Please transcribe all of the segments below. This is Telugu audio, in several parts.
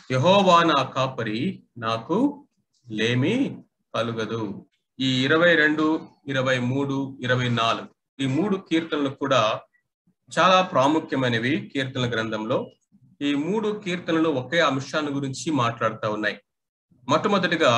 యెహోవా నా కాపరి, నాకు లేమి కలుగదు. ఈ 22, 23, 24 ఈ 3 కీర్తనలు కూడా చాలా ప్రాముఖ్యమైనవి కీర్తనల గ్రంథంలో. ఈ 3 కీర్తనలు ఒకే అంశాన్ని గురించి మాట్లాడుతూ ఉన్నాయి. మొట్టమొదటిగా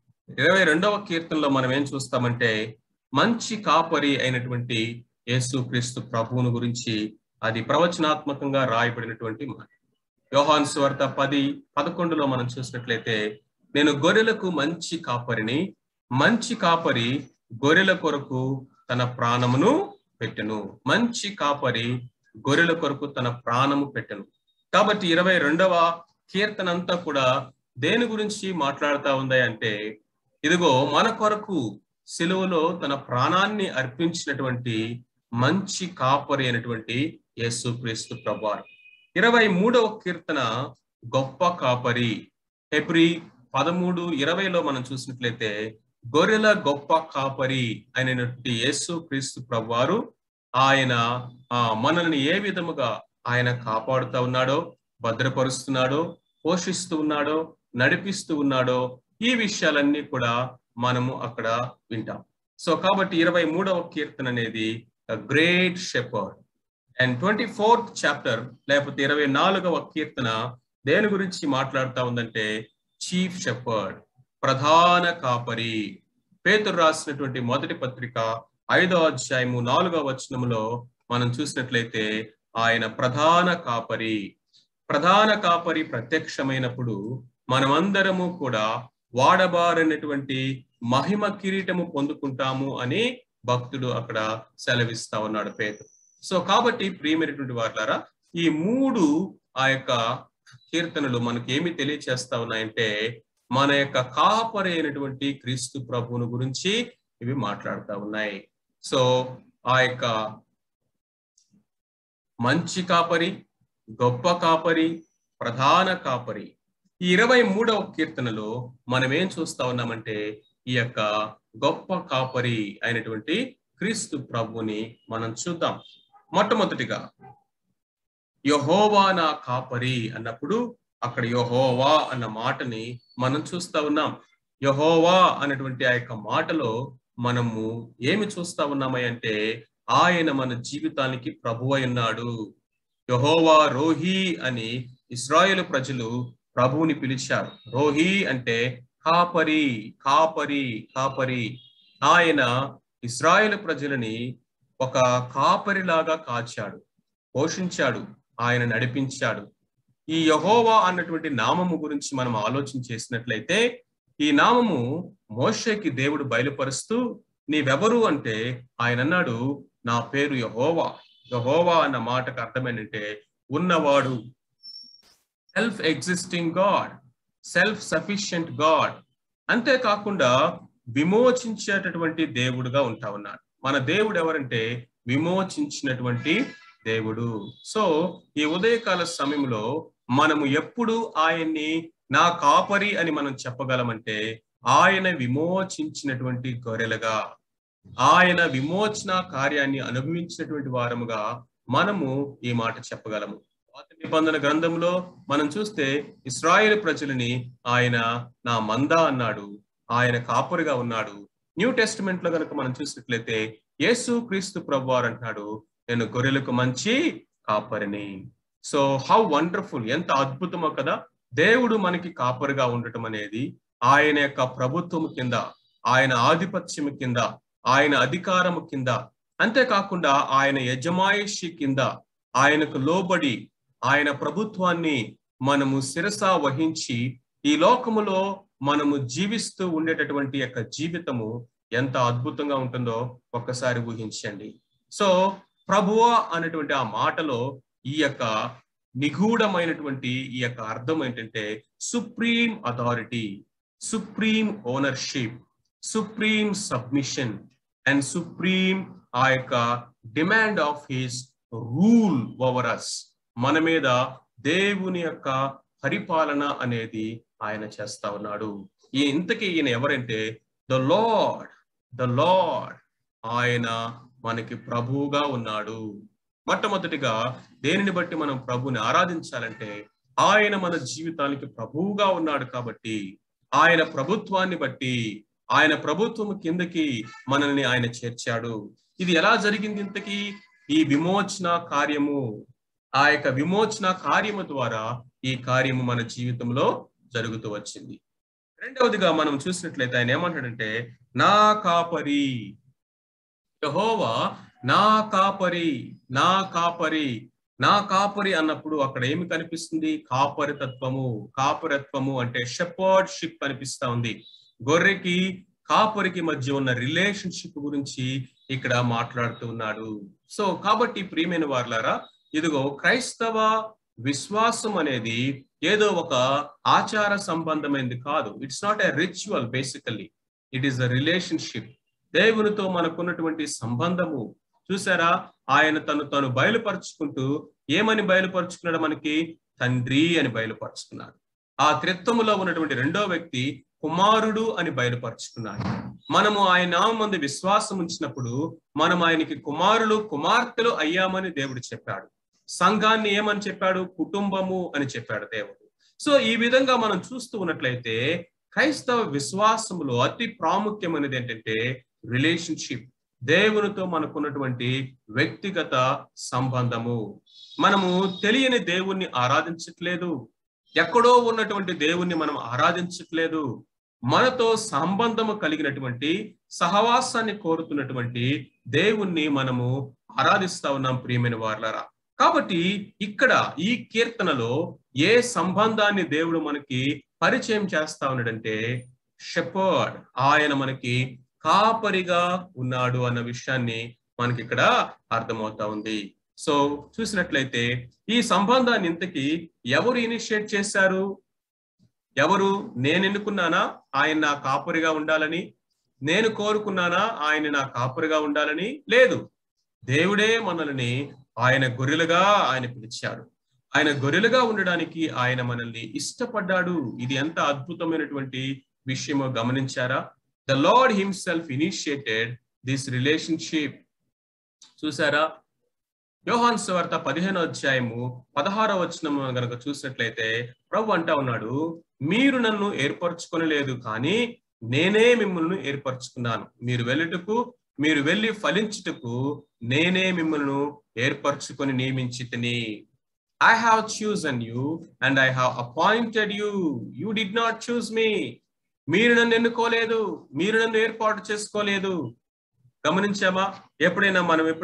22వ కీర్తనలో మనం ఏం చూస్తామంటే మంచి కాపరి అయినటువంటి యేసుక్రీస్తు ప్రభువును గురించి అది ప్రవచనాత్మకంగా రాయబడినటువంటి మాట. యోహాను సువార్త 10:11లో మనం చూసినట్లయితే, నేను గొర్రెలకు మంచి కాపరిని, మంచి కాపరి గొర్రెల కొరకు తన ప్రాణమును పెట్టెను. మంచి కాపరి గొర్రెల కొరకు తన ప్రాణము పెట్టెను. కాబట్టి 22వ కీర్తన అంతా కూడా దేని గురించి మాట్లాడుతా ఉంది అంటే, ఇదిగో మన కొరకు సిలువలో తన ప్రాణాన్ని అర్పించినటువంటి మంచి కాపరి అయినటువంటి యేసుక్రీస్తు ప్రభువారు. 23వ కీర్తన గొప్ప కాపరి. హెబ్రీ 13:20లో మనం చూసినట్లయితే, గొర్రెల గొప్ప కాపరి అయినటువంటి యేసుక్రీస్తు ప్రభువారు ఆయన మనల్ని ఏ విధముగా ఆయన కాపాడుతూ ఉన్నాడో, భద్రపరుస్తున్నాడో, పోషిస్తూ ఉన్నాడో, నడిపిస్తూ ఉన్నాడో, ఈ విషయాలన్నీ కూడా మనము అక్కడ వింటాం. సో కాబట్టి 23వ కీర్తన అనేది great shepherd. And 24th chapter లేకపోతే 24వ కీర్తన దేని గురించి మాట్లాడుతూ ఉందంటే చీఫ్ షెపర్డ్, ప్రధాన కాపరి. పేతురు రాసినటువంటి మొదటి పత్రిక 5వ అధ్యాయము 4వ వచనములో మనం చూసినట్లయితే ఆయన ప్రధాన కాపరి. ప్రధాన కాపరి ప్రత్యక్షమైనప్పుడు మనమందరము కూడా వాడబారినటువంటి మహిమ కిరీటము పొందుకుంటాము అని భక్తుడు అక్కడ సెలవిస్తా ఉన్నాడు పేతురు. సో కాబట్టి ప్రియమైనటువంటి వారులారా, ఈ 3 ఆ యొక్క కీర్తనలు మనకి ఏమి తెలియచేస్తా ఉన్నాయంటే, మన యొక్క కాపరి అయినటువంటి క్రీస్తు ప్రభువును గురించి ఇవి మాట్లాడుతూ ఉన్నాయి. సో ఆ యొక్క మంచి కాపరి, గొప్ప కాపరి, ప్రధాన కాపరి. ఈ 23వ కీర్తనలో మనం ఏం చూస్తా ఉన్నామంటే, ఈ యొక్క గొప్ప కాపరి అయినటువంటి క్రీస్తు ప్రభువుని మనం చూద్దాం. మొట్టమొదటిగా యెహోవా నా కాపరి అన్నప్పుడు అక్కడ యెహోవా అన్న మాటని మనం చూస్తా ఉన్నాం. యెహోవా అన్నటువంటి ఆ యొక్క మాటలో మనము ఏమి చూస్తా ఉన్నామై అంటే, ఆయన మన జీవితానికి ప్రభువై ఉన్నాడు. యెహోవా రోహి అని ఇశ్రాయేలు ప్రజలు ప్రభువుని పిలిచారు. రోహి అంటే కాపరి, కాపరి, కాపరి. ఆయన ఇశ్రాయేలు ప్రజలని ఒక కాపరిలాగా కాచాడు, పోషించాడు, ఆయన నడిపించాడు. ఈ యెహోవా అన్నటువంటి నామము గురించి మనం ఆలోచన చేసినట్లయితే, ఈ నామము మోషేకి దేవుడు బయలుపరుస్తూ, నీవెవరు అంటే ఆయన అన్నాడు, నా పేరు యెహోవా. యెహోవా అన్న మాటకు అర్థమేంటంటే ఉన్నవాడు, self existing God, self sufficient God. అంతేకాకుండా విమోచించేటటువంటి దేవుడుగా ఉంటా ఉన్నాడు. మన దేవుడు ఎవరంటే విమోచించినటువంటి దేవుడు. సో ఈ ఉదయకాల సమయంలో మనము ఎప్పుడు ఆయన్ని నా కాపరి అని మనం చెప్పగలమంటే, ఆయన విమోచించినటువంటి గొర్రెలుగా, ఆయన విమోచన కార్యాన్ని అనుభవించినటువంటి వారముగా మనము ఈ మాట చెప్పగలము. పాత నిబంధన గ్రంథంలో మనం చూస్తే ఇశ్రాయేలు ప్రజలని ఆయన నా మంద అన్నాడు, ఆయన కాపరిగా ఉన్నాడు. న్యూ టెస్టిమెంట్ లో కనుక మనం చూసినట్లయితే యేసు క్రీస్తు ప్రభువారు అంటున్నాడు, నేను గొర్రెలకు మంచి కాపరిని. సో హౌ వండర్ఫుల్, ఎంత అద్భుతమో కదా. దేవుడు మనకి కాపరిగా ఉండటం అనేది ఆయన యొక్క ప్రభుత్వము కింద, ఆయన ఆధిపత్యము కింద, ఆయన అధికారము కింద, అంతేకాకుండా ఆయన యజమాయిషి కింద, ఆయనకు లోబడి ఆయన ప్రభుత్వాన్ని మనము శిరస వహించి ఈ లోకములో మనము జీవిస్తూ ఉండేటటువంటి యొక్క జీవితము ఎంత అద్భుతంగా ఉంటుందో ఒక్కసారి ఊహించండి. సో ప్రభువా అనేటువంటి ఆ మాటలో ఈ యొక్క నిగూఢమైనటువంటి ఈ యొక్క అర్థం ఏంటంటే supreme authority, supreme ownership, supreme submission and supreme ఆ యొక్క demand of his rule over us. మన మీద దేవుని యొక్క పరిపాలన అనేది ఆయన చేస్తా ఉన్నాడు. ఇంతకీ ఈయన ఎవరంటే ద లార్డ్, ద లార్డ్. ఆయన మనకి ప్రభువుగా ఉన్నాడు. మొట్టమొదటిగా దేనిని బట్టి మనం ప్రభువుని ఆరాధించాలంటే ఆయన మన జీవితానికి ప్రభువుగా ఉన్నాడు కాబట్టి ఆయన ప్రభుత్వాన్ని బట్టి ఆయన ప్రభుత్వం కిందకి మనల్ని ఆయన చేర్చాడు. ఇది ఎలా జరిగింది ఇంతకీ? ఈ విమోచన కార్యము, ఆ యొక్క విమోచన కార్యము ద్వారా ఈ కార్యము మన జీవితంలో జరుగుతూ వచ్చింది. రెండవదిగా మనం చూసినట్లయితే ఆయన ఏమంటాడంటే, నా కాపరి యెహోవా నా కాపరి, నా కాపరి, నా కాపరి అన్నప్పుడు అక్కడ ఏమి కనిపిస్తుంది? కాపరితత్వము. కాపరిత్వము అంటే షెపర్డ్షిప్ కనిపిస్తా ఉంది. గొర్రెకి కాపరికి మధ్య ఉన్న రిలేషన్షిప్ గురించి ఇక్కడ మాట్లాడుతూ ఉన్నాడు. సో కాబట్టి ప్రియమైన వారలారా, ఇదిగో క్రైస్తవ విశ్వాసం అనేది ఏదో ఒక ఆచార సంబంధమైనది కాదు. It's not a ritual, basically it is a relationship. దేవునితో మనకున్నటువంటి సంబంధము చూసారా? ఆయన తను బయలుపరుచుకుంటూ ఏమని బయలుపరుచుకున్నాడు? మనకి తండ్రి అని బయలుపరుచుకున్నాడు. ఆ త్రిత్వములో ఉన్నటువంటి రెండో వ్యక్తి కుమారుడు అని బయలుపరుచుకున్నాడు. మనము ఆయన నామమందు విశ్వాసం ఉంచినప్పుడు మనం ఆయనకి కుమారులు కుమార్తెలు అయ్యామని దేవుడు చెప్పాడు. సంఘాన్ని ఏమని చెప్పాడు? కుటుంబము అని చెప్పాడు దేవుడు. సో ఈ విధంగా మనం చూస్తూ ఉన్నట్లయితే క్రైస్తవ విశ్వాసములో అతి ప్రాముఖ్యమైనది ఏంటంటే రిలేషన్షిప్. దేవునితో మనకున్నటువంటి వ్యక్తిగత సంబంధము. మనము తెలియని దేవుణ్ణి ఆరాధించట్లేదు, ఎక్కడో ఉన్నటువంటి దేవుణ్ణి మనం ఆరాధించట్లేదు. మనతో సంబంధము కలిగినటువంటి సహవాసాన్ని కోరుతున్నటువంటి దేవుణ్ణి మనము ఆరాధిస్తా ఉన్నాం ప్రియమైన వారలారా. కాబట్టి ఇక్కడ ఈ కీర్తనలో ఏ సంబంధాన్ని దేవుడు మనకి పరిచయం చేస్తా ఉన్నాడంటే షెపర్డ్, ఆయన మనకి కాపరిగా ఉన్నాడు అన్న విషయాన్ని మనకి ఇక్కడ అర్థమవుతా ఉంది. సో చూసినట్లయితే ఈ సంబంధాన్ని ఇంతకీ ఎవరు ఇనిషియేట్ చేశారు? ఎవరు? నేను ఎన్నుకున్నానా ఆయన నా కాపరిగా ఉండాలని? నేను కోరుకున్నానా ఆయన నా కాపరిగా ఉండాలని? లేదు, దేవుడే మనల్ని ఆయన గొర్రెలుగా ఆయన పిలిచాడు. ఆయన గొర్రెలుగా ఉండడానికి ఆయన మనల్ని ఇష్టపడ్డాడు. ఇది ఎంత అద్భుతమైనటువంటి విషయమో గమనించారా? The Lord himself initiated this relationship. చూసారా? యోహాను సువార్త 15వ అధ్యాయము 16వ వచనం గనక చూసినట్లయితే ప్రభు అంటా ఉన్నాడు, మీరు నన్ను ఏర్పరచుకొనలేదు, కానీ నేనే మిమ్మల్ని ఏర్పరచుకున్నాను. మీరు వెళ్ళి ఫలించుటకు నేనే మిమ్మల్ని ఏర్పరచుకొని నియమించితిని. I have chosen you and I have appointed you. You did not choose me. మీరు నన్ను ఎన్నుకోలేదు, మీరు నన్ను ఏర్పాటు చేసుకోలేదు. గమనించామా? ఎప్పుడైనా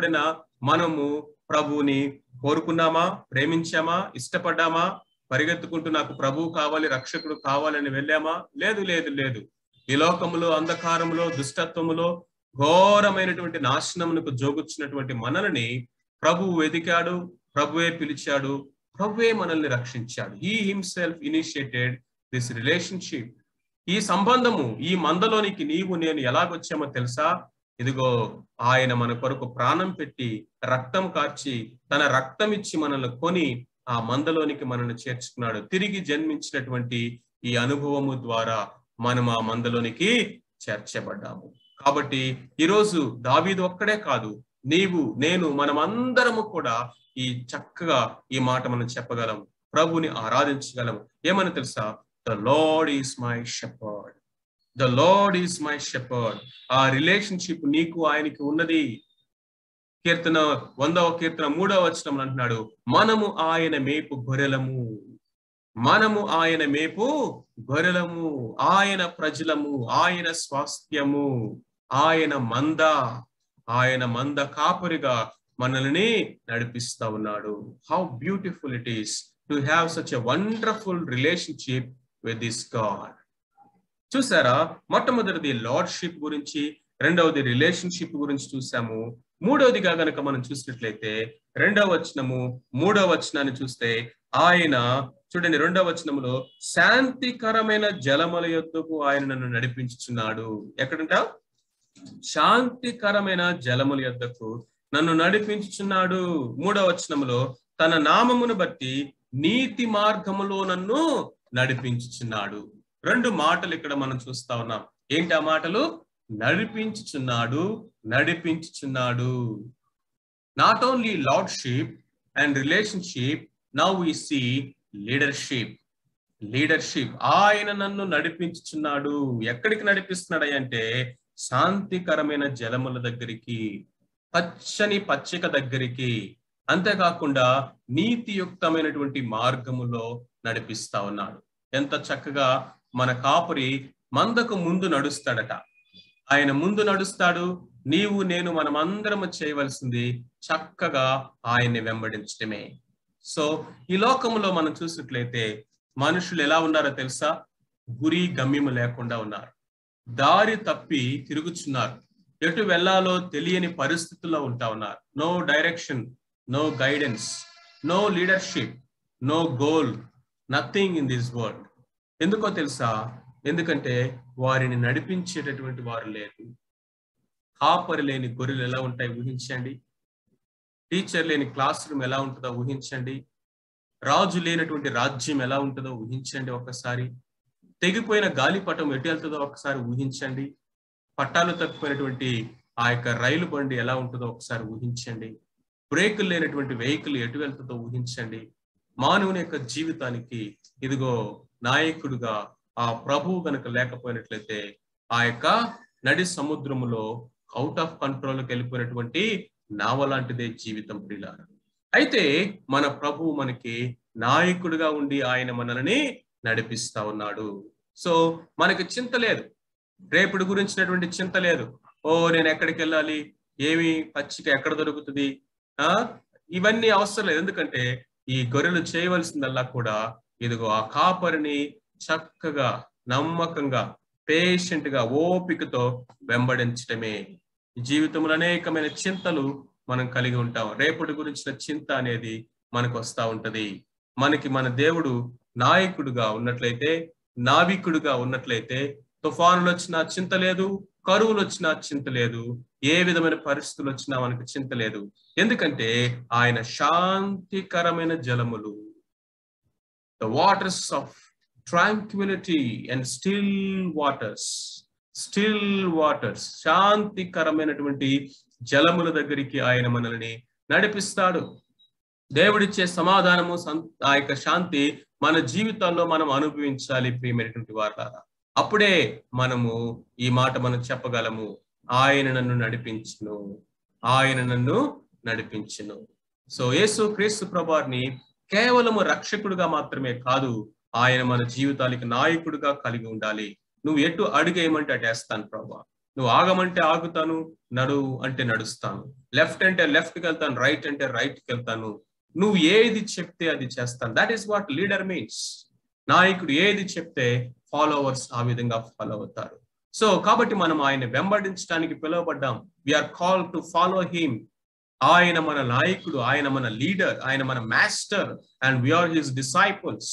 మనము ప్రభువుని కోరుకున్నామా? ప్రేమించామా? ఇష్టపడ్డామా? పరిగెత్తుకుంటూ నాకు ప్రభువు కావాలి, రక్షకుడు కావాలని వెళ్ళామా? లేదు లేదు లేదు. ఈ లోకములో, అంధకారములో, దుష్టత్వములో ఘోరమైనటువంటి నాశనమునకు జోగుచ్చినటువంటి మనల్ని ప్రభువు వెతికాడు, ప్రభువే పిలిచాడు, ప్రభువే మనల్ని రక్షించాడు. He himself initiated this relationship. ఈ సంబంధము, ఈ మందలోనికి నీవు నేను ఎలాగొచ్చామో తెలుసా? ఇదిగో ఆయన మన కొరకు ప్రాణం పెట్టి రక్తం కార్చి తన రక్తం ఇచ్చి మనల్ని కొని ఆ మందలోనికి మనల్ని చేర్చుకున్నాడు. తిరిగి జన్మించినటువంటి ఈ అనుభవము ద్వారా మనం ఆ మందలోనికి చేర్చబడ్డాము. కాబట్టి ఈరోజు దావీదు ఒక్కడే కాదు, నీవు నేను మనమందరము కూడా ఈ చక్కగా ఈ మాట మనం చెప్పగలం, ప్రభుని ఆరాధించగలం. ఏమని తెలుసా? The Lord is my shepherd. The Lord is my shepherd. ఆ రిలేషన్షిప్ నీకు ఆయనకి ఉన్నది. 100వ కీర్తన 3వ వచనం అంటున్నాడు, మనము ఆయన మేపు గొర్రెలము, మనము ఆయన మేపు గొర్రెలము, ఆయన ప్రజలము, ఆయన స్వాస్థ్యము, ఆయన మంద కాపరిగా మనల్ని నడిపిస్తా ఉన్నాడు. How beautiful it is to have such a wonderful relationship with this God. చూసారా? మొట్టమొదటిది లార్డ్షిప్ గురించి, రెండవది రిలేషన్షిప్ గురించి చూసాము. మూడవదిగా గనక మనం చూసినట్లయితే 2వ వచనము 3వ వచనాన్ని చూస్తే ఆయన చూడండి, 2వ వచనములో శాంతికరమైన జలముల యొద్దకు ఆయన నన్ను నడిపించుచున్నాడు. ఎక్కడంట? శాంతికరమైన జలముల యొద్దకు నన్ను నడిపించుచున్నాడు. 3వ వచనములో తన నామమును బట్టి నీతి మార్గములో నన్ను నడిపించుచున్నాడు. 2 మాటలు ఇక్కడ మనం చూస్తా ఉన్నాం. ఏంటి ఆ మాటలు? నడిపించుచున్నాడు, నడిపించుచున్నాడు. Not only lordship and relationship, now we see leadership. Leadership. ఆయన నన్ను నడిపించుచున్నాడు. ఎక్కడికి నడిపిస్తున్నాడు అంటే శాంతికరమైన జలముల దగ్గరికి, పచ్చని పచ్చిక దగ్గరికి, అంతేకాకుండా నీతియుక్తమైనటువంటి మార్గములో నడిపిస్తా ఉన్నాడు. ఎంత చక్కగా మన కాపరి మందకు ముందు నడుస్తాడట. ఆయన ముందు నడుస్తాడు. నీవు నేను మనమందరము చేయవలసింది చక్కగా ఆయన్ని వెంబడించటమే. సో ఈ లోకంలో మనం చూసినట్లయితే మనుషులు ఎలా ఉన్నారో తెలుసా? గురి గమ్యము లేకుండా ఉన్నారు. దారి తప్పి తిరుగుచున్నారు. ఎటు వెళ్ళాలో తెలియని పరిస్థితుల్లో ఉంటా ఉన్నారు. No direction, no guidance, no leadership, no goal, nothing in this world. ఎందుకో తెలుసా? ఎందుకంటే వారిని నడిపించేటటువంటి వారు లేరు. కాపరి లేని గొర్రెలు ఎలా ఉంటాయి ఊహించండి. టీచర్ లేని క్లాస్ రూమ్ ఎలా ఉంటుందో ఊహించండి. రాజు లేనటువంటి రాజ్యం ఎలా ఉంటుందో ఊహించండి ఒక్కసారి. తెగిపోయిన గాలిపటం ఎటు వెళ్తుందో ఒకసారి ఊహించండి. పట్టాలు తప్పిపోయినటువంటి ఆ యొక్క రైలు బండి ఎలా ఉంటుందో ఒకసారి ఊహించండి. బ్రేకులు లేనటువంటి వెహికల్ ఎటు వెళ్తుందో ఊహించండి. మానవుని యొక్క జీవితానికి ఇదిగో నాయకుడుగా ఆ ప్రభువు గనుక లేకపోయినట్లయితే ఆ యొక్క నడి సముద్రములో అవుట్ ఆఫ్ కంట్రోల్కి వెళ్ళిపోయినటువంటి నావ లాంటిదే జీవితం ప్రియులారా. అయితే మన ప్రభువు మనకి నాయకుడిగా ఉండి ఆయన మనల్ని నడిపిస్తా ఉన్నాడు. సో మనకి చింత లేదు, రేపుడు గురించినటువంటి చింత లేదు. నేను ఎక్కడికి వెళ్ళాలి, ఏమి పచ్చిక ఎక్కడ దొరుకుతుంది, ఇవన్నీ అవసరం లేదు. ఎందుకంటే ఈ గొర్రెలు చేయవలసిందల్లా కూడా ఇదిగో ఆ కాపరిని చక్కగా, నమ్మకంగా, పేషెంట్ గా, ఓపికతో వెంబడించటమే. జీవితంలో అనేకమైన చింతలు మనం కలిగి ఉంటాం. రేపటి గురించిన చింత అనేది మనకు వస్తా ఉంటది. మనకి మన దేవుడు నాయకుడుగా ఉన్నట్లయితే, నావికుడుగా ఉన్నట్లయితే తుఫానులు వచ్చినా చింత లేదు, కరువులు వచ్చినా చింత లేదు, ఏ విధమైన పరిస్థితులు వచ్చినా మనకు చింత లేదు. ఎందుకంటే ఆయన శాంతికరమైన జలములు, the waters of tranquillity and still waters, శాంతికరమైనటువంటి జలముల దగ్గరికి ఆయన మనల్ని నడిపిస్తాడు. దేవుడిచ్చే సమాధానము, ఆ యొక్క శాంతి మన జీవితాల్లో మనం అనుభవించాలి ప్రియమైనటువంటి వారులారా. అప్పుడే మనము ఈ మాట మనం చెప్పగలము, ఆయన నన్ను నడిపించును, ఆయన నన్ను నడిపించును. సో యేసు క్రీస్తు ప్రభువారిని కేవలము రక్షకుడుగా మాత్రమే కాదు, ఆయన మన జీవితానికి నాయకుడుగా కలిగి ఉండాలి. నువ్వు ఎటు అడుగేయమంటే అటు వేస్తాను ప్రభువా, నువ్వు ఆగమంటే ఆగుతాను, నడువు అంటే నడుస్తాను, లెఫ్ట్ అంటే లెఫ్ట్కి వెళ్తాను, రైట్ అంటే రైట్కి వెళ్తాను, నువ్వు ఏది చెప్తే అది చేస్తాను. That is what leader means. నాయకుడు ఏది చెప్తే ఫాలోవర్స్ ఆ విధంగా ఫాలో అవుతారు. సో కాబట్టి మనం ఆయన వెంబడించడానికి పిలువబడ్డాం. We are called to follow him. ఆయన మన నాయకుడు, ఆయన మన లీడర్, ఆయన మన master, and we are his disciples.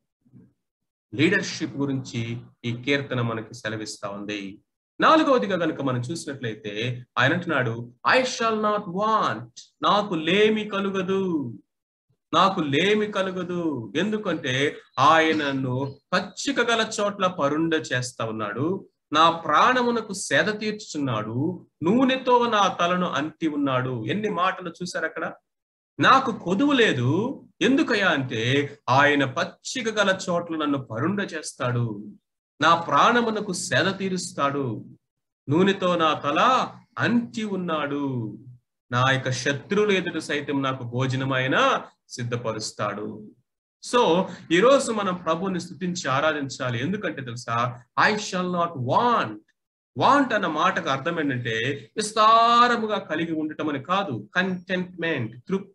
Leadership గురించి ఈ కీర్తన మనకి సెలవిస్తా ఉంది. నాలుగవదిగా కనుక మనం చూసినట్లయితే ఆయన అంటున్నాడు, ఐ షాల్ నాట్ వాంట్, నాకు లేమి కలుగదు, నాకు లేమి కలుగదు. ఎందుకంటే ఆయనను పచ్చిక గల చోట్ల పరుండ చేస్తా ఉన్నాడు, నా ప్రాణమునకు సేద తీర్చుచున్నాడు, నూనెతో నా తలను అంటి ఉన్నాడు. ఎన్ని మాటలు చూశారు అక్కడ. నాకు కొదువు లేదు, ఎందుకయ్యా అంటే ఆయన పచ్చిక గల చోట్ల నన్ను పరుండ చేస్తాడు, నా ప్రాణమునకు సేద తీరుస్తాడు, నూనెతో నా తల అంటి ఉన్నాడు, నా యొక్క శత్రువులు ఎదుట సైతం నాకు భోజనమైన సిద్ధపరుస్తాడు. సో ఈరోజు మనం ప్రభుని స్తుతించి ఆరాధించాలి. ఎందుకంటే తెలుసా, I shall not want. Want అన్న మాటకు అర్థం ఏంటంటే విస్తారముగా కలిగి ఉండటం అని కాదు, కంటెంట్మెంట్,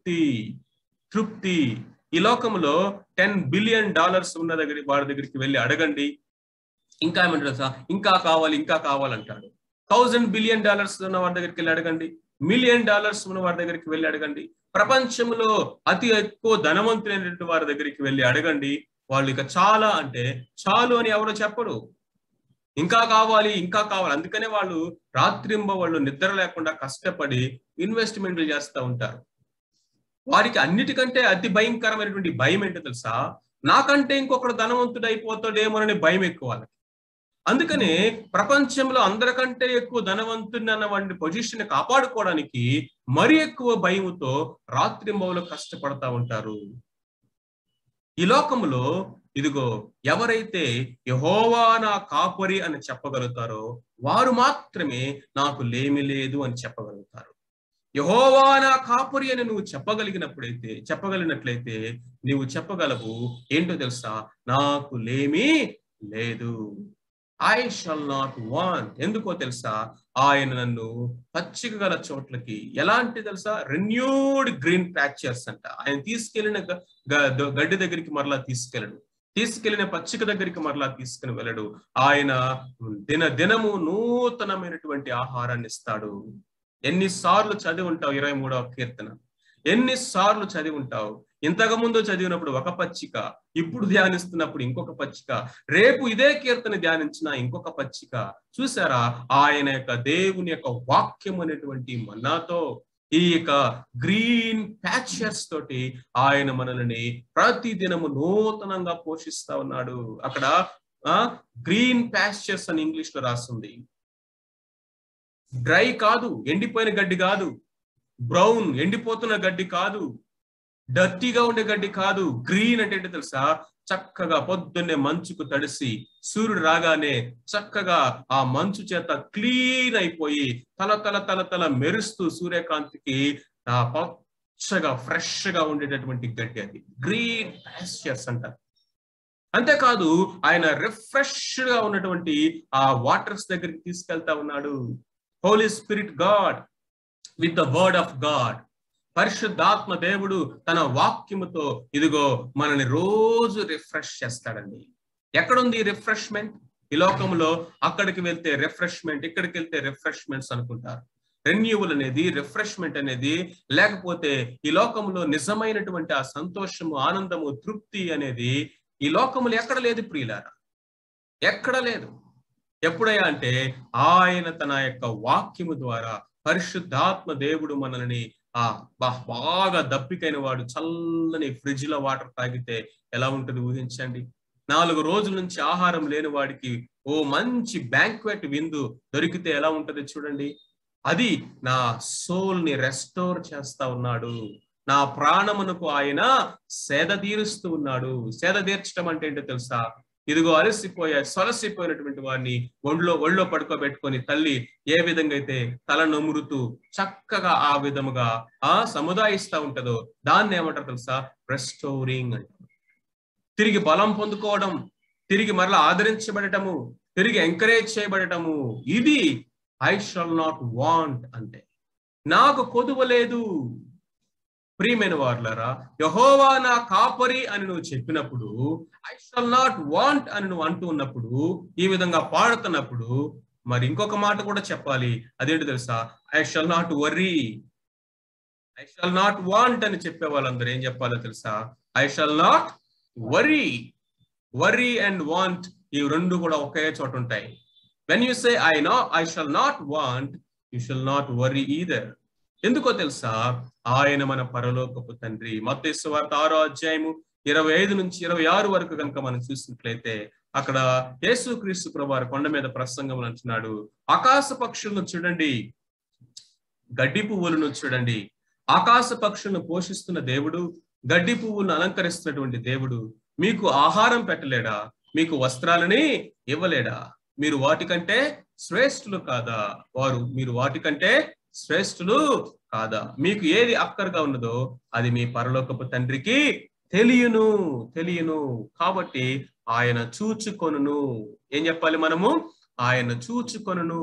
తృప్తి. ఈ లోకంలో $10 బిలియన్ ఉన్న వాడి దగ్గరికి వెళ్ళి అడగండి, ఇంకా ఏమంటారు తెలుసా, ఇంకా కావాలంటాడు. $1,000 బిలియన్ ఉన్న వాడి దగ్గరికి వెళ్ళి అడగండి, $1 మిలియన్ ఉన్న వారి దగ్గరికి వెళ్ళి అడగండి, ప్రపంచంలో అతి ఎక్కువ ధనవంతులైనటువంటి వారి దగ్గరికి వెళ్ళి అడగండి, వాళ్ళు ఇక చాలా అంటే చాలు అని ఎవరో చెప్పరు. ఇంకా కావాలి. అందుకనే వాళ్ళు రాత్రింబవళ్ళు నిద్ర లేకుండా కష్టపడి ఇన్వెస్ట్మెంట్లు చేస్తూ ఉంటారు. వారికి అన్నిటికంటే అతి భయంకరమైనటువంటి భయం ఏంటో తెలుసా, నాకంటే ఇంకొకడు ధనవంతుడు అయిపోతాడేమోనని భయం ఎక్కువ వాళ్ళకి. అందుకనే ప్రపంచంలో అందరికంటే ఎక్కువ ధనవంతుని అన్న వాడి పొజిషన్ కాపాడుకోవడానికి మరి ఎక్కువ భయముతో రాత్రింబవళ్ళు కష్టపడతా ఉంటారు. ఈ లోకంలో ఇదిగో ఎవరైతే యెహోవా నా కాపరి అని చెప్పగలుగుతారో వారు మాత్రమే నాకు లేమి లేదు అని చెప్పగలుగుతారు. యెహోవా నా కాపరి అని నువ్వు చెప్పగలిగినట్లయితే నువ్వు చెప్పగలవు ఏంటో తెలుసా? నాకు లేమి లేదు. I shall not want. ఎందుకో తెలుసా? ఆయన నన్ను పచ్చిక గల చోట్లకి ఎలాంటి తెలుసా? రెన్యూడ్ గ్రీన్ ప్యాచర్స్ అంట. ఆయన తీసుకెళ్లిన గడ్డి దగ్గరికి మరలా తీసుకెళ్లిన పచ్చిక దగ్గరికి మరలా తీసుకుని వెళ్ళడు. ఆయన దినము నూతనమైనటువంటి ఆహారాన్ని ఇస్తాడు. ఎన్నిసార్లు చదివి ఉంటావు 23వ కీర్తన? ఎన్నిసార్లు చదివి ఉంటావు? ఇంతకు ముందు చదివినప్పుడు ఒక పచ్చిక, ఇప్పుడు ధ్యానిస్తున్నప్పుడు ఇంకొక పచ్చిక, రేపు ఇదే కీర్తన ధ్యానించిన ఇంకొక పచ్చిక. చూసారా? ఆయన యొక్క దేవుని యొక్క వాక్యం అనేటువంటి మన్నాతో, ఈ యొక్క గ్రీన్ ప్యాచర్స్ తోటి ఆయన మనల్ని ప్రతి దినము నూతనంగా పోషిస్తా ఉన్నాడు. అక్కడ గ్రీన్ ప్యాస్చర్స్ అని ఇంగ్లీష్ లో రాస్తుంది. డ్రై కాదు, ఎండిపోయిన గడ్డి కాదు, బ్రౌన్ ఎండిపోతున్న గడ్డి కాదు, డర్టీగా ఉండే గడ్డి కాదు. గ్రీన్ అంటే ఏంటో తెలుసా? చక్కగా పొద్దున్నే మంచుకు తడిసి సూర్యుడు రాగానే చక్కగా ఆ మంచు చేత క్లీన్ అయిపోయి తల మెరుస్తూ సూర్యకాంతికి ఆ పచ్చగా ఫ్రెష్ గా ఉండేటటువంటి గడ్డి అది గ్రీన్ పాస్చర్స్ అంటారు. అంతేకాదు ఆయన రిఫ్రెష్ గా ఉన్నటువంటి ఆ వాటర్స్ దగ్గరికి తీసుకెళ్తా ఉన్నాడు. Holy Spirit God with the word of God. పరిశుద్ధాత్మ దేవుడు తన వాక్యముతో ఇదిగో మనల్ని రోజు రిఫ్రెష్ చేస్తాడండి. ఎక్కడుంది రిఫ్రెష్మెంట్? ఈ లోకంలో అక్కడికి వెళ్తే రిఫ్రెష్మెంట్, ఇక్కడికి వెళ్తే రిఫ్రెష్మెంట్స్ అనుకుంటారు. రెన్యూవల్ అనేది, రిఫ్రెష్మెంట్ అనేది లేకపోతే ఈ లోకంలో నిజమైనటువంటి ఆ సంతోషము, ఆనందము, తృప్తి అనేది ఈ లోకములు ఎక్కడ లేదు ప్రియులారా, ఎక్కడ లేదు. ఎప్పుడయ్యా అంటే ఆయన తన యొక్క వాక్యము ద్వారా పరిశుద్ధాత్మ దేవుడు మనల్ని బాగా దప్పికైన వాడు చల్లని ఫ్రిడ్జ్ లో వాటర్ తాగితే ఎలా ఉంటుంది ఊహించండి. 4 రోజుల నుంచి ఆహారం లేని వాడికి ఓ మంచి బ్యాంక్వెట్ విందు దొరికితే ఎలా ఉంటది చూడండి. అది నా సోల్ ని రెస్టోర్ చేస్తా ఉన్నాడు. నా ప్రాణమునకు ఆయన సేద తీరుస్తూ ఉన్నాడు. సేద తీర్చడం అంటే ఏంటో తెలుసా? ఇదిగో సొలసిపోయినటువంటి వాడిని ఒళ్ళో పడుకోబెట్టుకొని తల్లి ఏ విధంగా అయితే తల నమురుతూ చక్కగా ఆ విధముగా సముదాయిస్తా ఉంటుందో దాన్ని ఏమంటారు తెలుసా? రెస్టోరింగ్ అంటారు. తిరిగి బలం పొందుకోవడం, తిరిగి మరలా ఆదరించబడటము, తిరిగి ఎంకరేజ్ చేయబడటము, ఇది ఐ షల్ నాట్ వాంట్ అంటే. నాకు కొదువ లేదు. ప్రియమైన వారులారా, యెహోవా నా కాపరి అని నువ్వు చెప్పినప్పుడు, ఐ షల్ నాట్ వాంట్ అని నువ్వు అంటూ ఉన్నప్పుడు, ఈ విధంగా పాడుతున్నప్పుడు మరి ఇంకొక మాట కూడా చెప్పాలి. అదేంటి తెలుసా? I shall not worry. I shall not want అని చెప్పే వాళ్ళందరూ ఏం చెప్పాలో తెలుసా? I shall not worry. Worry and want ఈ రెండు కూడా ఒకే చోట ఉంటాయి. When you say I shall not want, you shall not worry either. ఎందుకో తెలుసా? ఆయన మన పరలోకపు తండ్రి. మత్తయి సువార్త 6వ అధ్యాయము 25 నుంచి 26 వరకు కనుక మనం చూసినట్లయితే అక్కడ యేసుక్రీస్తు ప్రభువారు కొండ మీద ప్రసంగం అంటున్నాడు. ఆకాశ పక్షులను చూడండి, గడ్డి పువ్వులను చూడండి. ఆకాశ పక్షులను పోషిస్తున్న దేవుడు, గడ్డి పువ్వులను అలంకరిస్తున్నటువంటి దేవుడు మీకు ఆహారం పెట్టలేడా? మీకు వస్త్రాలని ఇవ్వలేడా? మీరు వాటికంటే శ్రేష్ఠులు కాదా? మీరు వాటికంటే శ్రేష్ఠులు కాదా? మీకు ఏది అక్కరగా ఉన్నదో అది మీ పరలోకపు తండ్రికి తెలియను. కాబట్టి ఆయన చూచుకొనును. ఏం చెప్పాలి మనము? ఆయన చూచుకొనును.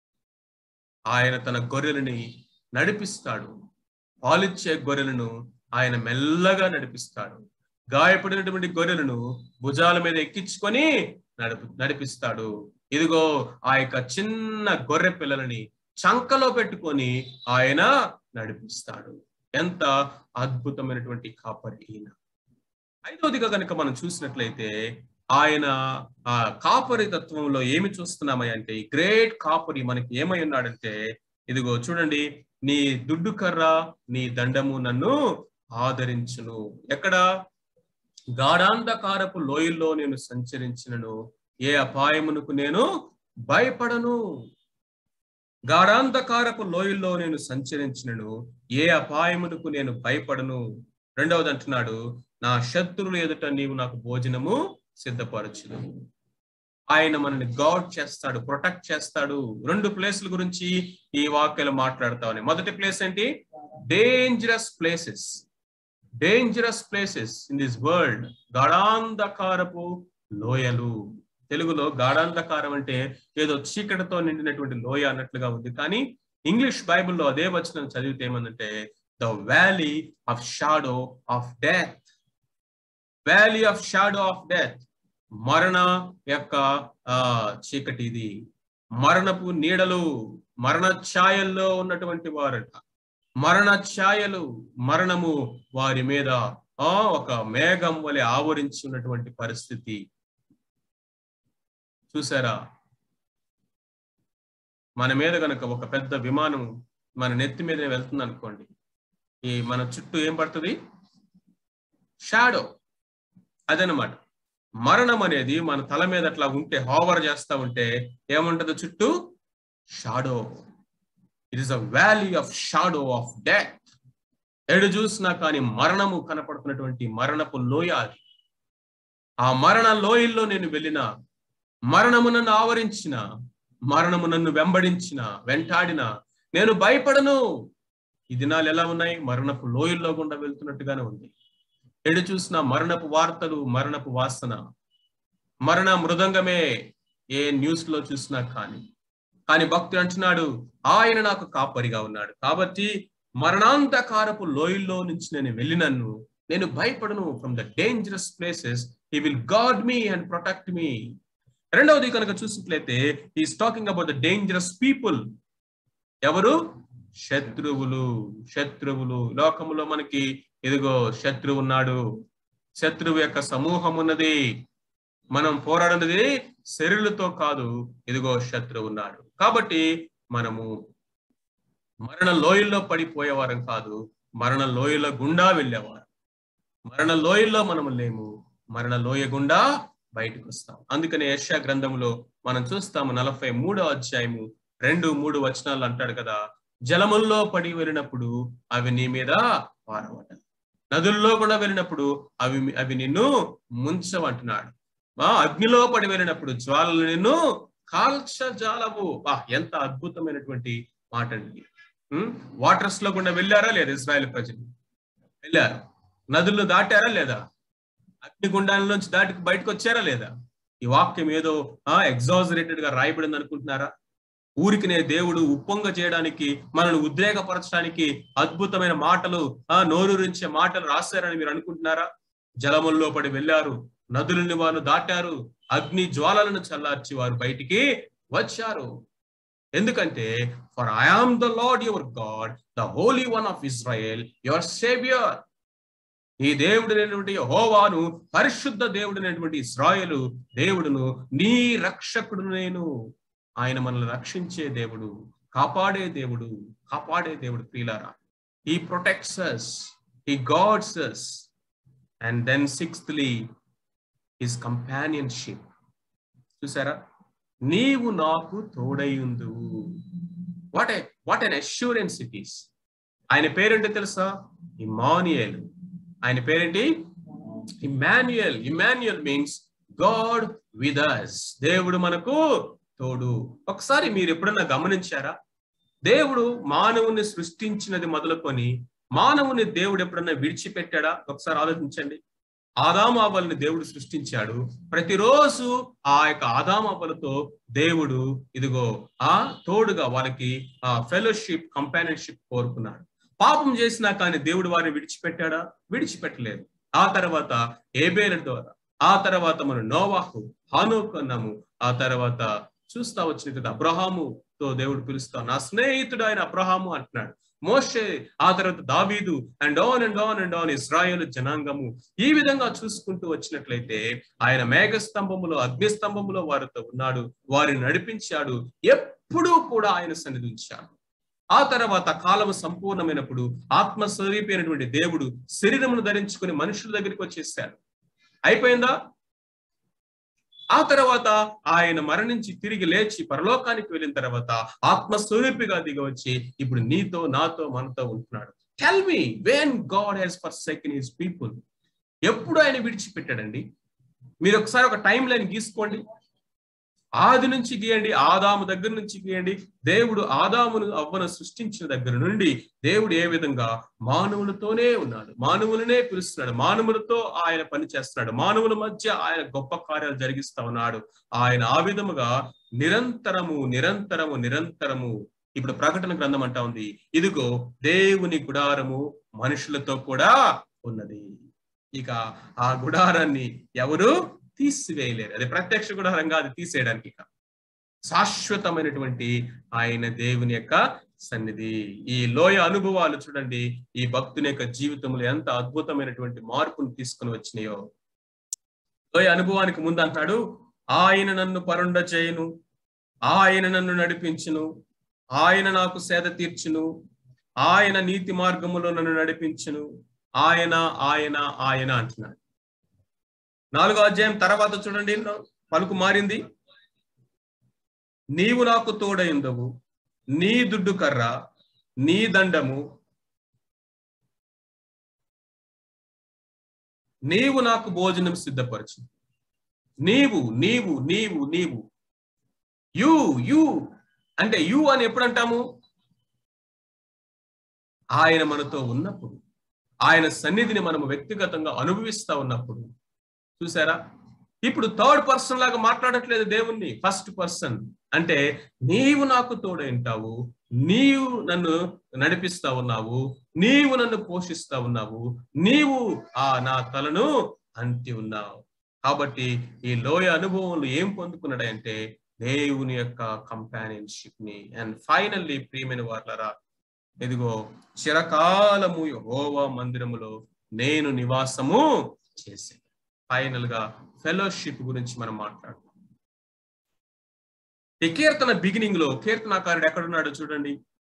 ఆయన తన గొర్రెలని నడిపిస్తాడు. పాలిచ్చే గొర్రెలను ఆయన మెల్లగా నడిపిస్తాడు. గాయపడినటువంటి గొర్రెలను భుజాల మీద ఎక్కించుకొని నడిపిస్తాడు. ఇదిగో ఆ యొక్క చిన్న గొర్రె పిల్లలని చంకలో పెట్టుకొని ఆయన నడిపిస్తాడు. ఎంత అద్భుతమైనటువంటి కాపరి ఈయన. 5వదిగా కనుక మనం చూసినట్లయితే ఆయన ఆ కాపరి తత్వంలో ఏమి చూస్తున్నామని అంటే, ఈ గ్రేట్ కాపరి మనకి ఏమై ఉన్నాడంటే, ఇదిగో చూడండి, నీ దుడ్డు కర్ర నీ దండము నన్ను ఆదరించును. ఎక్కడ? గాఢాంధకారపు లోయల్లో నేను సంచరించినను ఏ అపాయమునకు నేను భయపడను. గాఢాంధకారపు లోయల్లో నేను సంచరించినను ఏ అపాయమునకు నేను భయపడను. 2వది అంటున్నాడు, నా శత్రువుల ఎదుట నీవు నాకు భోజనము సిద్ధపరచును. ఆయన మనల్ని గాడ్ చేస్తాడు, ప్రొటెక్ట్ చేస్తాడు. 2 ప్లేసుల గురించి ఈ వాక్యాలు మాట్లాడతామని. మొదటి ప్లేస్ ఏంటి? Dangerous places. Dangerous places in this world. గాఢాంధకారపు లోయలు. తెలుగులో గాఢాంధకారం అంటే ఏదో చీకటితో నిండినటువంటి లోయ అన్నట్లుగా ఉంది. కానీ ఇంగ్లీష్ బైబిల్లో అదే వచనం చదివితే ఏమందంటే the valley of shadow of death. Valley of shadow of death. మరణ యొక్క చీకటి ఇది. మరణపు నీడలు, మరణ ఛాయల్లో ఉన్నటువంటి వారట. మరణ ఛాయలు, మరణము వారి మీద ఒక మేఘం వలె ఆవరించి ఉన్నటువంటి పరిస్థితి. చూసారా? మన మీద కనుక ఒక పెద్ద విమానం మన నెత్తి మీద వెళ్తుంది అనుకోండి, ఈ మన చుట్టూ ఏం పడుతుంది? షాడో. అదనమాట. మరణం అనేది మన తల మీద అట్లా ఉంటే, హావర్ చేస్తా ఉంటే ఏముంటది చుట్టూ? Shadow. It is a valley of shadow of death. ఎడు చూసినా కానీ మరణము కనపడుతున్నటువంటి మరణపు లోయ అది. ఆ మరణ లోయల్లో నేను వెళ్ళిన, మరణము నన్ను ఆవరించిన, మరణము నన్ను వెంబడించిన, వెంటాడిన, నేను భయపడను. ఈ దినాలు ఎలా ఉన్నాయి? మరణపు లోయల్లో గుండా వెళ్తున్నట్టుగానే ఉంది. ఎడు చూసినా మరణపు వార్తలు, మరణపు వాసన, మరణ మృదంగమే ఏ న్యూస్ లో చూసినా కానీ భక్తుడు అంటున్నాడు, ఆయన నాకు కాపరిగా ఉన్నాడు కాబట్టి మరణాంతకారపు లోయల్లో నుంచి నేను వెళ్ళినను నేను భయపడను. From the dangerous places he will guard me and protect me. రెండవది కనుక చూసినట్లయితే is talking about the dangerous people. ఎవరు? శత్రువులు. శత్రువులు. లోకములో మనకి ఇదిగో శత్రువు ఉన్నాడు. శత్రువు యొక్క సమూహం ఉన్నది. మనం పోరాడినది శరీరులతో కాదు, ఇదిగో శత్రువు ఉన్నాడు. కాబట్టి మనము మరణ లోయల్లో పడిపోయేవారం కాదు, మరణ లోయల గుండా వెళ్ళేవారు. మరణ లోయల్లో మనము లేము, మరణ లోయ గుండా బయటకు వస్తాం. అందుకని యెషయా గ్రంథంలో మనం చూస్తాము 43వ అధ్యాయము 2-3 వచనాలు అంటాడు కదా, జలముల్లో పడి వెళ్ళినప్పుడు అవి నీ మీద పారవట, నదుల్లో కూడా వెళ్ళినప్పుడు అవి నిన్ను ముంచవంటున్నాడు. అగ్నిలో పడి వెళ్ళినప్పుడు జ్వాలలు నిన్ను కాల్చజాలవు. ఎంత అద్భుతమైనటువంటి మాట అండి. వాటర్స్ లో కూడా వెళ్ళారా లేదా? ఇశ్రాయేలు ప్రజలు వెళ్ళారు. నదులను దాటారా లేదా? అగ్నిగుండాల నుంచి దాటి బయటకు వచ్చారా లేదా? ఈ వాక్యం ఏదో ఎగ్జాజరేటెడ్ గా రాయబడింది అనుకుంటున్నారా? ఊరికినే దేవుడు ఉప్పొంగ చేయడానికి, మనల్ని ఉద్రేకపరచడానికి అద్భుతమైన మాటలు, నోరూరించే మాటలు రాశారని మీరు అనుకుంటున్నారా? జలముల్లో పడి వెళ్ళారు, నదులని వారు దాటారు, అగ్ని జ్వాలలను చల్లార్చి వారు బయటికి వచ్చారు. ఎందుకంటే for I am the Lord your God, the Holy One of Israel, your saviour. ఈ దేవుడైనటువంటి యెహోవాను, పరిశుద్ధ దేవుడైనటువంటి ఇశ్రాయేలు దేవుడును, నీ రక్షకుడు నేను. ఆయన మనల్ని రక్షించే దేవుడు, కాపాడే దేవుడు, కాపాడే దేవుడు. ప్రియులారా, he protects us, he guards us. And then sixthly, his companionship. చూసారా? నీవు నాకు తోడైయుందువు. what an assurance it is. ఆయన పేరేంటో తెలుసా? ఇమ్మానుయేల్. ఆయన పేరేంటి? Immanuel. Immanuel means God with us. దేవుడు మనకు తోడు. ఒకసారి మీరు ఎప్పుడన్నా గమనించారా? దేవుడు మానవుని సృష్టించినది మొదలుకొని మానవుని దేవుడు ఎప్పుడన్నా విడిచిపెట్టాడా? ఒకసారి ఆలోచించండి. ఆదాము అవ్వల్ని దేవుడు సృష్టించాడు. ప్రతిరోజు ఆ యొక్క ఆదాము అవ్వలతో దేవుడు ఇదిగో తోడుగా వాళ్ళకి ఫెలోషిప్, కంపానియన్షిప్ కోరుకున్నాడు. పాపం చేసినా కానీ దేవుడు వారిని విడిచిపెట్టాడా? విడిచిపెట్టలేదు. ఆ తర్వాత ఏబేలు ద్వారా, ఆ తర్వాత మనం నోవాహు, హానోకు అన్నాము. ఆ తర్వాత చూస్తా వచ్చిన కదా అబ్రహాముతో దేవుడు పిలుస్తా, నా స్నేహితుడు ఆయన అబ్రహాము అంటున్నాడు. మోషే, ఆ తర్వాత దావీదు, అండ్ ఆన్ ఇశ్రాయేలు జనాంగము. ఈ విధంగా చూసుకుంటూ వచ్చినట్లయితే ఆయన మేఘస్తంభములో, అగ్నిస్తంభములో వారితో ఉన్నాడు, వారిని నడిపించాడు, ఎప్పుడూ కూడా ఆయన సన్నిధించాడు. ఆ తర్వాత కాలము సంపూర్ణమైనప్పుడు ఆత్మస్వరూపి అయినటువంటి దేవుడు శరీరమును ధరించుకుని మనుషుల దగ్గరికి వచ్చేసాడు. అయిపోయిందా? ఆ తర్వాత ఆయన మరణించి తిరిగి లేచి పరలోకానికి వెళ్ళిన తర్వాత ఆత్మస్వరూపిగా దిగి వచ్చి ఇప్పుడు నీతో, నాతో, మనతో ఉంటున్నాడు. Tell me, when God has forsaken his people, ఎప్పుడు ఆయన విడిచిపెట్టాడండి? మీరు ఒకసారి ఒక టైం లైన్ గీసుకోండి. ఆది నుంచి గీయండి, ఆదాము దగ్గర నుంచి గీయండి. దేవుడు ఆదామును అవ్వను సృష్టించిన దగ్గర నుండి దేవుడు ఏ విధంగా మానవులతోనే ఉన్నాడు, మానవులనే పిలుస్తున్నాడు, మానవులతో ఆయన పని చేస్తున్నాడు, మానవుల మధ్య ఆయన గొప్ప కార్యాలు జరిగిస్తా ఉన్నాడు. ఆయన ఆ విధముగా నిరంతరము నిరంతరము నిరంతరము ఇప్పుడు ప్రకటన గ్రంథం అంటా ఉంది, ఇదిగో దేవుని గుడారము మనుషులతో కూడా ఉన్నది. ఇక ఆ గుడారాన్ని ఎవరు తీసివేయలేరు. అది ప్రత్యక్ష గుడారంగా అది తీసేయడానికి ఇక శాశ్వతమైనటువంటి ఆయన దేవుని యొక్క సన్నిధి. ఈ లోయ అనుభవాలు చూడండి, ఈ భక్తుని యొక్క జీవితంలో ఎంత అద్భుతమైనటువంటి మార్పును తీసుకుని వచ్చినాయో. లోయ అనుభవానికి ముందు అంటాడు, ఆయన నన్ను పరుండ చేయును, ఆయన నన్ను నడిపించును, ఆయన నాకు సేద తీర్చును, ఆయన నీతి మార్గములో నన్ను నడిపించును, ఆయన ఆయన ఆయన అంటున్నాడు. 4వ అధ్యాయం తర్వాత చూడండి, పలుకు మారింది. నీవు నాకు తోడైందవు, నీ దుడ్డు కర్ర, నీ దండము, నీవు నాకు భోజనం సిద్ధపరచు. నీవు నీవు నీవు నీవు యు యు అంటే యు అని ఎప్పుడు అంటాము? ఆయన మనతో ఉన్నప్పుడు, ఆయన సన్నిధిని మనము వ్యక్తిగతంగా అనుభవిస్తా ఉన్నప్పుడు. చూసారా? ఇప్పుడు థర్డ్ పర్సన్ లాగా మాట్లాడట్లేదు దేవుణ్ణి, ఫస్ట్ పర్సన్. అంటే నీవు నాకు తోడైంటావు, నీవు నన్ను నడిపిస్తా ఉన్నావు, నీవు నన్ను పోషిస్తా ఉన్నావు, నీవు నా తలను అంటి ఉన్నావు. కాబట్టి ఈ లోయ అనుభవంలో ఏం పొందుకున్నాడంటే దేవుని యొక్క కంపానియన్షిప్ ని. అండ్ ఫైనల్లీ ప్రియమైన వారలారా, ఇదిగో చిరకాలము యెహోవా మందిరములో నేను నివాసము చేశాను. ఫైనల్ గా ఫెలోషిప్ గురించి మనం మాట్లాడుతాం. ఈ కీర్తన బిగినింగ్ లో కీర్తనాకారుడు ఎక్కడున్నాడో చూడండి,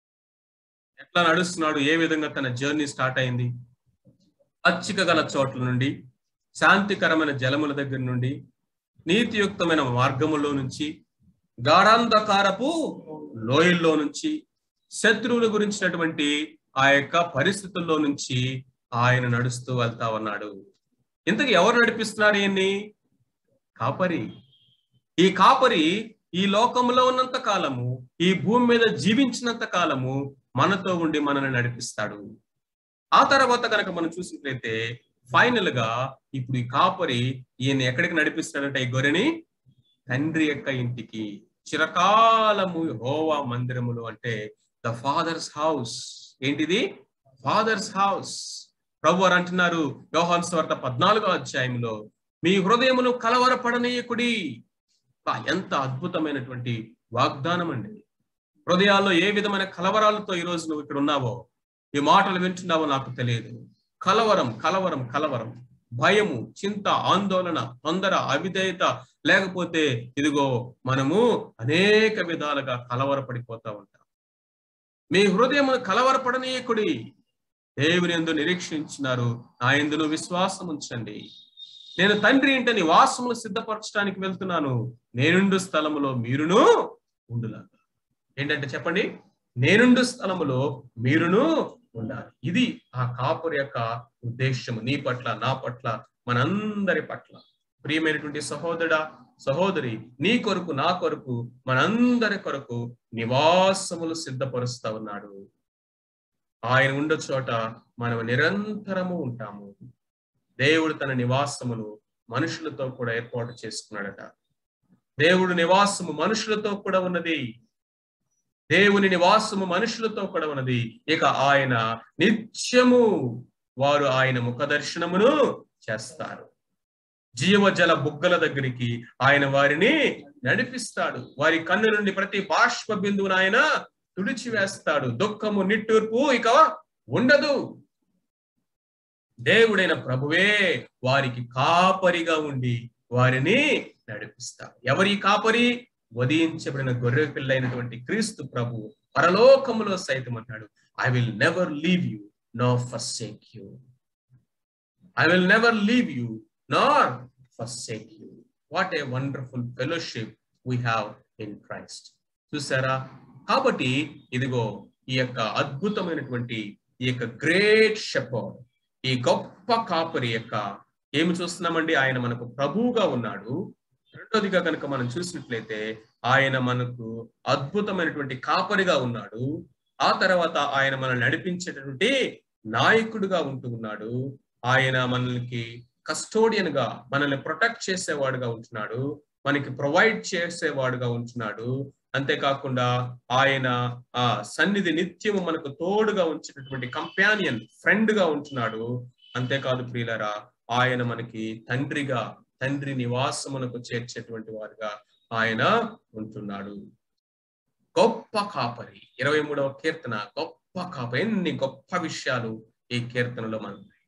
ఎట్లా నడుస్తున్నాడు, ఏ విధంగా తన జర్నీ స్టార్ట్ అయింది. పచ్చిక గల చోట్ల నుండి, శాంతికరమైన జలముల దగ్గర నుండి, నీతియుక్తమైన మార్గములో నుంచి, గాఢాంధకారపు లోయల్లో నుంచి, శత్రువుల గురించినటువంటి ఆ యొక్క పరిస్థితుల్లో నుంచి ఆయన నడుస్తూ వెళ్తా ఉన్నాడు. ఇంతకు ఎవరు నడిపిస్తున్నారు ఈయన్ని? కాపరి. ఈ కాపరి ఈ లోకంలో ఉన్నంత కాలము, ఈ భూమి మీద జీవించినంత కాలము మనతో ఉండి మనల్ని నడిపిస్తాడు. ఆ తర్వాత కనుక మనం చూసినట్లయితే ఫైనల్ గా ఇప్పుడు ఈ కాపరి ఈయన ఎక్కడికి నడిపిస్తాడంటే, ఈ గొర్రెని తండ్రి యొక్క ఇంటికి, చిరకాలము యెహోవా మందిరములు అంటే ద ఫాదర్స్ హౌస్. ఏంటిది? Father's house. ప్రభువారు అంటున్నారు యోహాను సువార్త 14వ అధ్యాయంలో, మీ హృదయమును కలవరపడనీయకుడి. ఎంత అద్భుతమైనటువంటి వాగ్దానం అండి. హృదయాల్లో ఏ విధమైన కలవరాలతో ఈరోజు నువ్వు ఇక్కడ ఉన్నావో, ఈ మాటలు వింటున్నావో నాకు తెలియదు. కలవరం కలవరం కలవరం, భయము, చింత, ఆందోళన, తొందర, అవిధేయత, లేకపోతే ఇదిగో మనము అనేక విధాలుగా కలవరపడిపోతా ఉంటాం. మీ హృదయమును కలవరపడనీయకుడి. దేవుని యందు నిరీక్షించినారు, నా యందును విశ్వాసం ఉంచండి. నేను తండ్రి ఇంట నివాసములు సిద్ధపరచడానికి వెళ్తున్నాను, నేనుండు స్థలములో మీరును ఉండులాగా. ఏంటంటే చెప్పండి, నేనుండు స్థలములో మీరును ఉండాలి. ఇది ఆ కాపురి యొక్క ఉద్దేశము, నీ పట్ల, నా పట్ల, మనందరి పట్ల. ప్రియమైనటువంటి సహోదరుడా, సహోదరి, నీ కొరకు, నా కొరకు, మనందరి కొరకు నివాసములు సిద్ధపరుస్తా ఉన్నాడు. ఆయన ఉండే చోట మనం నిరంతరము ఉంటాము. దేవుడు తన నివాసమును మనుషులతో కూడా ఏర్పాటు చేసుకున్నాడట. దేవుడు నివాసము మనుషులతో కూడా ఉన్నది. దేవుని నివాసము మనుషులతో కూడా ఉన్నది. ఇక ఆయన నిత్యము వారు ఆయన ముఖ దర్శనమును చేస్తారు. జీవజల బుగ్గల దగ్గరికి ఆయన వారిని నడిపిస్తాడు. వారి కన్ను నుండి ప్రతి బాష్ప బిందువును ఆయన తుడిచివేస్తాడు. దుఃఖము, నిట్టూర్పు ఇక ఉండదు. దేవుడైన ప్రభువే వారికి కాపరిగా ఉండి వారిని నడిపిస్తాడు. ఎవరి కాపరి? వధించబడిన గొర్రె పిల్ల అయినటువంటి క్రీస్తు ప్రభు పరలోకములో సైతం అంటాడు, I will never leave you nor forsake you. I will never leave you nor forsake you. What a wonderful fellowship we have in Christ. చూసారా? కాబట్టి ఇదిగో ఈ యొక్క అద్భుతమైనటువంటి ఈ యొక్క గ్రేట్ షెపర్డ్, ఈ గొప్ప కాపరి యొక్క ఏమి చూస్తున్నామండి? ఆయన మనకు ప్రభువుగా ఉన్నాడు. రెండోదిగా కనుక మనం చూసినట్లయితే ఆయన మనకు అద్భుతమైనటువంటి కాపరిగా ఉన్నాడు. ఆ తర్వాత ఆయన మనల్ని నడిపించేటటువంటి నాయకుడిగా ఉంటూ ఉన్నాడు. ఆయన మనల్ని కస్టోడియన్ గా మనల్ని ప్రొటెక్ట్ చేసేవాడుగా ఉంటున్నాడు. మనకి ప్రొవైడ్ చేసేవాడుగా ఉంటున్నాడు. అంతేకాకుండా ఆయన ఆ సన్నిధి నిత్యము మనకు తోడుగా ఉంచినటువంటి కంపానియన్ ఫ్రెండ్ గా ఉంటున్నాడు. అంతేకాదు ప్రియులారా, ఆయన మనకి తండ్రి నివాసమునకు చేర్చేటువంటి వారుగా ఆయన ఉంటున్నాడు. గొప్ప కాపరి 23వ కీర్తన. గొప్ప కాపరి. ఎన్ని గొప్ప విషయాలు ఈ కీర్తనలో మనం